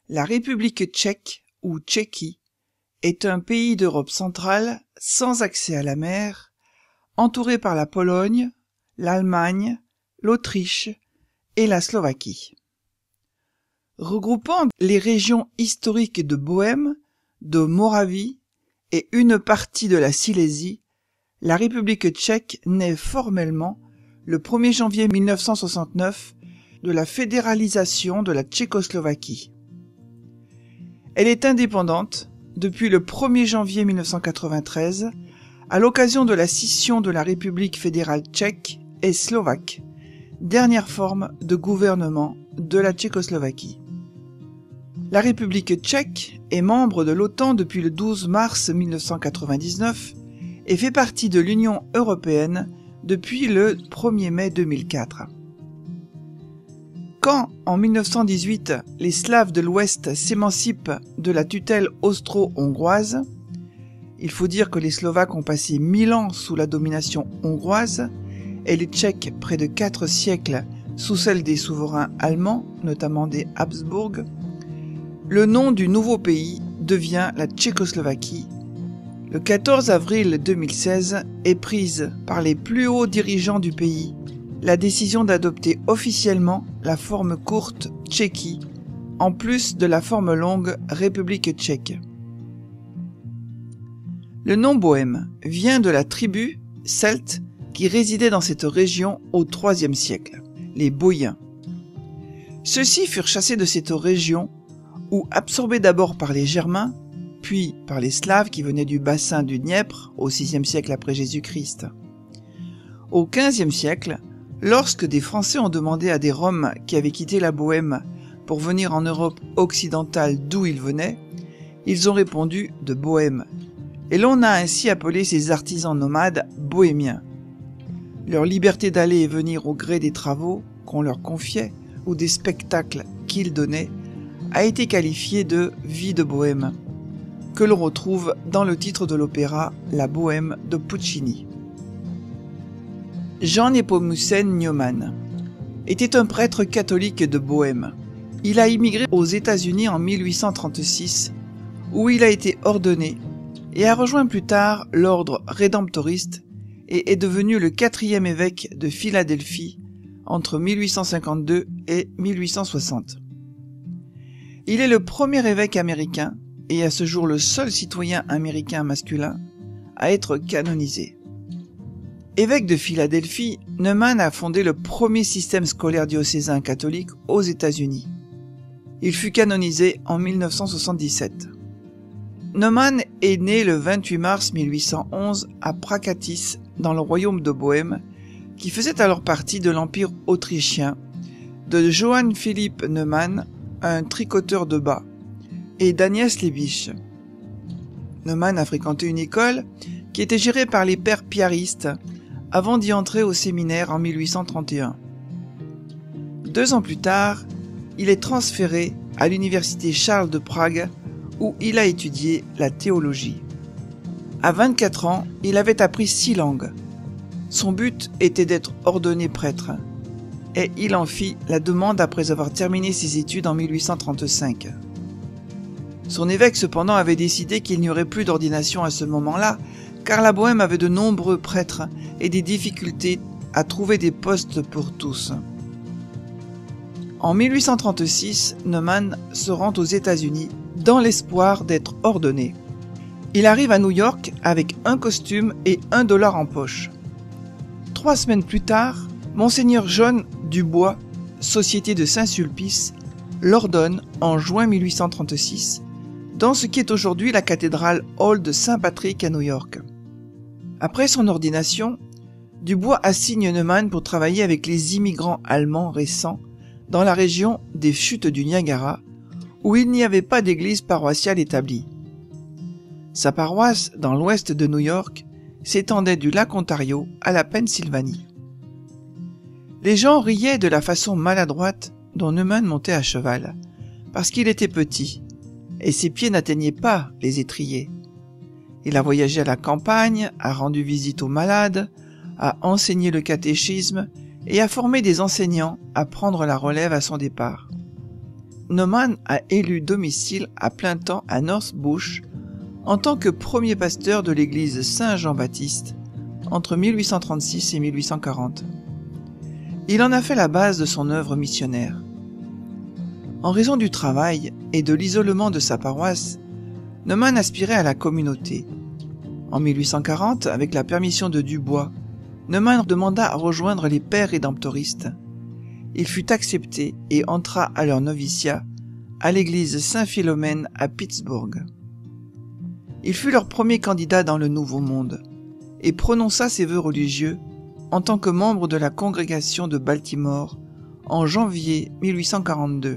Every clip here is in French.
La République tchèque, ou Tchéquie, est un pays d'Europe centrale sans accès à la mer, entouré par la Pologne, l'Allemagne, l'Autriche et la Slovaquie. Regroupant les régions historiques de Bohême, de Moravie et une partie de la Silésie, la République tchèque naît formellement le 1er janvier 1969 de la fédéralisation de la Tchécoslovaquie. Elle est indépendante depuis le 1er janvier 1993 à l'occasion de la scission de la République fédérale tchèque et slovaque, dernière forme de gouvernement de la Tchécoslovaquie. La République tchèque est membre de l'OTAN depuis le 12 mars 1999 et fait partie de l'Union européenne depuis le 1er mai 2004. Quand, en 1918, les Slaves de l'Ouest s'émancipent de la tutelle austro-hongroise, il faut dire que les Slovaques ont passé 1000 ans sous la domination hongroise et les Tchèques près de 4 siècles sous celle des souverains allemands, notamment des Habsbourg, le nom du nouveau pays devient la Tchécoslovaquie. Le 14 avril 2016 est prise par les plus hauts dirigeants du pays la décision d'adopter officiellement la forme courte Tchéquie, en plus de la forme longue République tchèque. Le nom Bohême vient de la tribu celte qui résidait dans cette région au IIIe siècle, les Boïens. Ceux-ci furent chassés de cette région ou absorbés d'abord par les Germains, puis par les Slaves qui venaient du bassin du Dniepr au VIe siècle après Jésus-Christ. Au XVe siècle, lorsque des Français ont demandé à des Roms qui avaient quitté la Bohême pour venir en Europe occidentale d'où ils venaient, ils ont répondu de Bohême, et l'on a ainsi appelé ces artisans nomades bohémiens. Leur liberté d'aller et venir au gré des travaux qu'on leur confiait ou des spectacles qu'ils donnaient a été qualifiée de « vie de bohème », que l'on retrouve dans le titre de l'opéra « La Bohème » de Puccini. Jan Nepomucen Neumann était un prêtre catholique de Bohême. Il a immigré aux États-Unis en 1836, où il a été ordonné et a rejoint plus tard l'ordre rédemptoriste et est devenu le 4e évêque de Philadelphie entre 1852 et 1860. Il est le premier évêque américain et à ce jour le seul citoyen américain masculin à être canonisé. Évêque de Philadelphie, Neumann a fondé le premier système scolaire diocésain catholique aux États-Unis. Il fut canonisé en 1977. Neumann est né le 28 mars 1811 à Prakatis, dans le royaume de Bohême, qui faisait alors partie de l'Empire autrichien, de Johann Philipp Neumann, un tricoteur de bas, et d'Agnès Lebich. Neumann a fréquenté une école qui était gérée par les pères piaristes avant d'y entrer au séminaire en 1831. 2 ans plus tard, il est transféré à l'université Charles de Prague où il a étudié la théologie. À 24 ans, il avait appris 6 langues. Son but était d'être ordonné prêtre, et il en fit la demande après avoir terminé ses études en 1835. Son évêque cependant avait décidé qu'il n'y aurait plus d'ordination à ce moment-là, car la Bohême avait de nombreux prêtres et des difficultés à trouver des postes pour tous. En 1836, Neumann se rend aux États-Unis dans l'espoir d'être ordonné. Il arrive à New York avec un costume et $1 en poche. 3 semaines plus tard, Monseigneur John Dubois, Société de Saint-Sulpice, l'ordonne en juin 1836 dans ce qui est aujourd'hui la cathédrale Hall de Saint-Patrick à New York. Après son ordination, Dubois assigne Neumann pour travailler avec les immigrants allemands récents dans la région des chutes du Niagara, où il n'y avait pas d'église paroissiale établie. Sa paroisse, dans l'ouest de New York, s'étendait du lac Ontario à la Pennsylvanie. Les gens riaient de la façon maladroite dont Neumann montait à cheval, parce qu'il était petit, et ses pieds n'atteignaient pas les étriers. Il a voyagé à la campagne, a rendu visite aux malades, a enseigné le catéchisme et a formé des enseignants à prendre la relève à son départ. Neumann a élu domicile à plein temps à North Bush en tant que premier pasteur de l'église Saint-Jean-Baptiste entre 1836 et 1840. Il en a fait la base de son œuvre missionnaire. En raison du travail et de l'isolement de sa paroisse, Neumann aspirait à la communauté. En 1840, avec la permission de Dubois, Neumann demanda à rejoindre les pères rédemptoristes. Il fut accepté et entra à leur noviciat à l'église Saint-Philomène à Pittsburgh. Il fut leur premier candidat dans le Nouveau Monde et prononça ses vœux religieux en tant que membre de la congrégation de Baltimore en janvier 1842.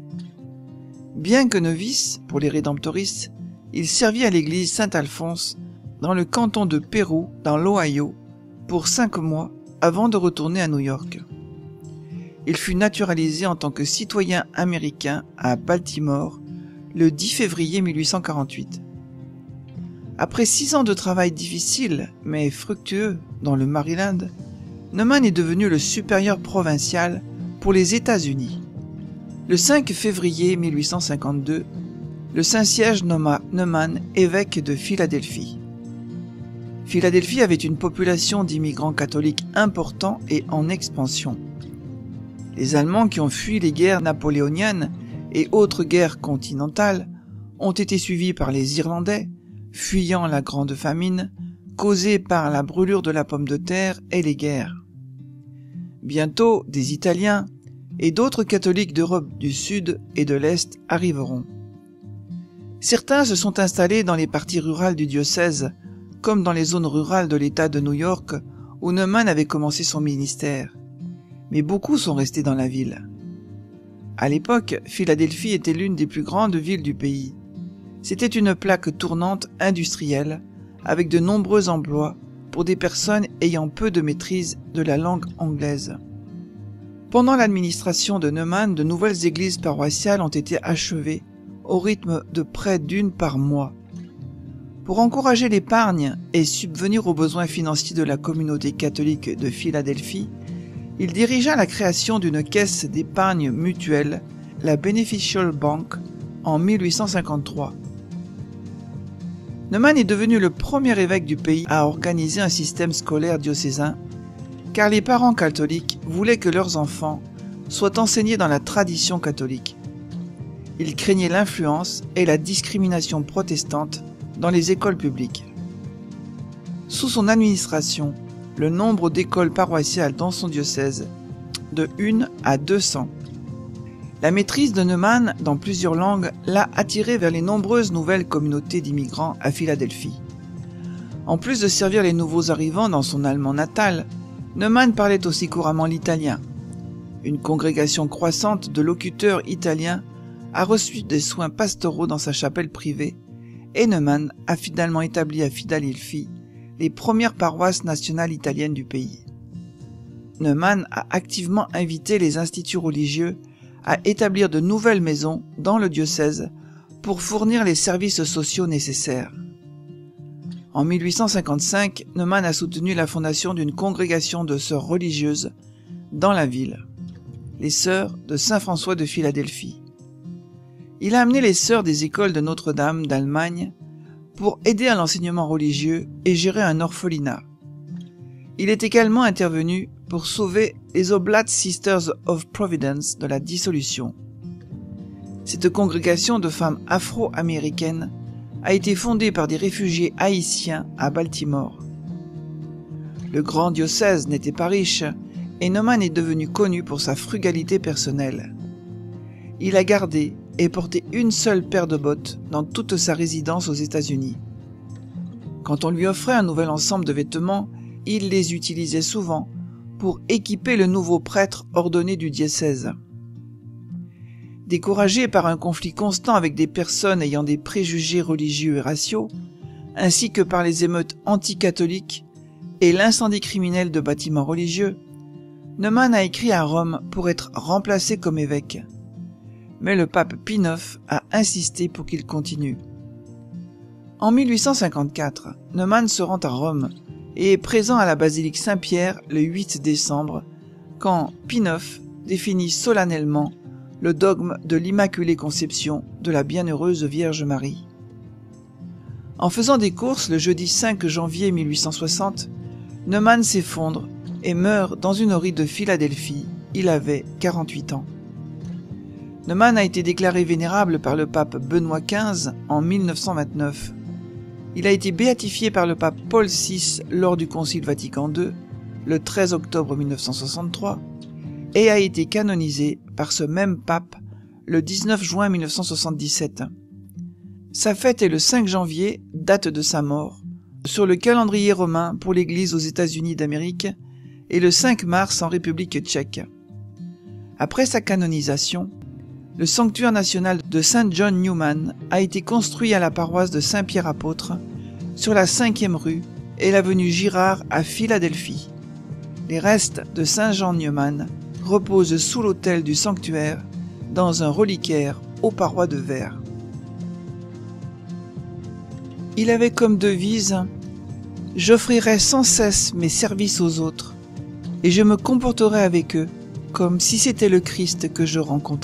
Bien que novice pour les rédemptoristes, il servit à l'église Saint-Alphonse dans le canton de Pérou, dans l'Ohio, pour 5 mois avant de retourner à New York. Il fut naturalisé en tant que citoyen américain à Baltimore le 10 février 1848. Après 6 ans de travail difficile mais fructueux dans le Maryland, Neumann est devenu le supérieur provincial pour les États-Unis. Le 5 février 1852, le Saint-Siège nomma Neumann évêque de Philadelphie. Philadelphie avait une population d'immigrants catholiques importants et en expansion. Les Allemands qui ont fui les guerres napoléoniennes et autres guerres continentales ont été suivis par les Irlandais, fuyant la grande famine, causée par la brûlure de la pomme de terre et les guerres. Bientôt, des Italiens et d'autres catholiques d'Europe du Sud et de l'Est arriveront. Certains se sont installés dans les parties rurales du diocèse, comme dans les zones rurales de l'État de New York, où Neumann avait commencé son ministère. Mais beaucoup sont restés dans la ville. À l'époque, Philadelphie était l'une des plus grandes villes du pays. C'était une plaque tournante industrielle, avec de nombreux emplois pour des personnes ayant peu de maîtrise de la langue anglaise. Pendant l'administration de Neumann, de nouvelles églises paroissiales ont été achevées au rythme de près d'une par mois. Pour encourager l'épargne et subvenir aux besoins financiers de la communauté catholique de Philadelphie, il dirigea la création d'une caisse d'épargne mutuelle, la Beneficial Bank, en 1853. Neumann est devenu le premier évêque du pays à organiser un système scolaire diocésain, car les parents catholiques voulaient que leurs enfants soient enseignés dans la tradition catholique. Il craignait l'influence et la discrimination protestante dans les écoles publiques. Sous son administration, le nombre d'écoles paroissiales dans son diocèse de 1 à 200. La maîtrise de Neumann dans plusieurs langues l'a attiré vers les nombreuses nouvelles communautés d'immigrants à Philadelphie. En plus de servir les nouveaux arrivants dans son allemand natal, Neumann parlait aussi couramment l'italien. Une congrégation croissante de locuteurs italiens a reçu des soins pastoraux dans sa chapelle privée et Neumann a finalement établi à Philadelphie les premières paroisses nationales italiennes du pays. Neumann a activement invité les instituts religieux à établir de nouvelles maisons dans le diocèse pour fournir les services sociaux nécessaires. En 1855, Neumann a soutenu la fondation d'une congrégation de sœurs religieuses dans la ville, les Sœurs de Saint-François de Philadelphie. Il a amené les sœurs des écoles de Notre-Dame d'Allemagne pour aider à l'enseignement religieux et gérer un orphelinat. Il est également intervenu pour sauver les Oblates Sisters of Providence de la dissolution. Cette congrégation de femmes afro-américaines a été fondée par des réfugiés haïtiens à Baltimore. Le grand diocèse n'était pas riche et Neumann est devenu connu pour sa frugalité personnelle. Il a gardé et porté une seule paire de bottes dans toute sa résidence aux États-Unis. Quand on lui offrait un nouvel ensemble de vêtements, il les utilisait souvent pour équiper le nouveau prêtre ordonné du diocèse. Découragé par un conflit constant avec des personnes ayant des préjugés religieux et raciaux, ainsi que par les émeutes anticatholiques et l'incendie criminel de bâtiments religieux, Neumann a écrit à Rome pour être remplacé comme évêque. Mais le pape Pie IX a insisté pour qu'il continue. En 1854, Neumann se rend à Rome et est présent à la basilique Saint-Pierre le 8 décembre, quand Pie IX définit solennellement le dogme de l'Immaculée Conception de la Bienheureuse Vierge Marie. En faisant des courses le jeudi 5 janvier 1860, Neumann s'effondre et meurt dans une horrie de Philadelphie. Il avait 48 ans. Neumann a été déclaré vénérable par le pape Benoît XV en 1929. Il a été béatifié par le pape Paul VI lors du Concile Vatican II, le 13 octobre 1963, et a été canonisé par ce même pape le 19 juin 1977. Sa fête est le 5 janvier, date de sa mort, sur le calendrier romain pour l'Église aux États-Unis d'Amérique, et le 5 mars en République tchèque. Après sa canonisation, le sanctuaire national de Saint John Neumann a été construit à la paroisse de Saint-Pierre-Apôtre, sur la 5e rue et l'avenue Girard à Philadelphie. Les restes de Saint Jean Neumann reposent sous l'autel du sanctuaire, dans un reliquaire aux parois de verre. Il avait comme devise « J'offrirai sans cesse mes services aux autres, et je me comporterai avec eux comme si c'était le Christ que je rencontrais. »